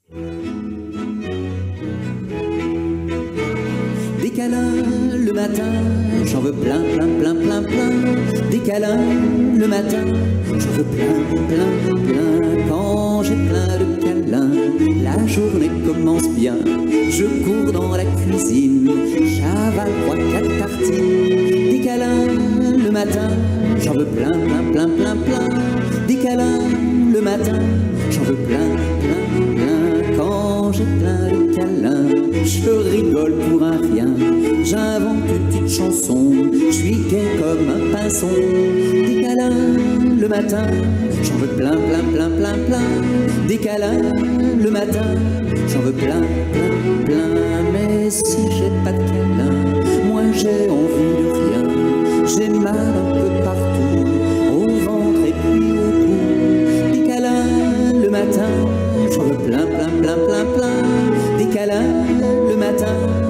Des câlins le matin, j'en veux plein, plein, plein, plein, plein. Des câlins le matin, j'en veux plein, plein, plein. Quand j'ai plein de câlins, la journée commence bien. Je cours dans la cuisine, j'avale 3-4 tartines. Des câlins le matin, j'en veux plein, plein, plein, plein, plein. Des câlins le matin, j'en veux plein, plein, plein. Quand j'ai plein de câlins, je rigole pour un rien. J'invente une petite chanson, je suis gai comme un pinson. Des câlins le matin, j'en veux plein, plein, plein, plein, plein. Des câlins le matin, j'en veux plein, plein, plein. Mais si j'ai pas de câlin, moi j'ai envie de rien. J'ai mal un peu partout, au ventre et puis au cou. Des câlins le matin, j'en veux plein, plein, plein, plein, plein. Des câlins le matin,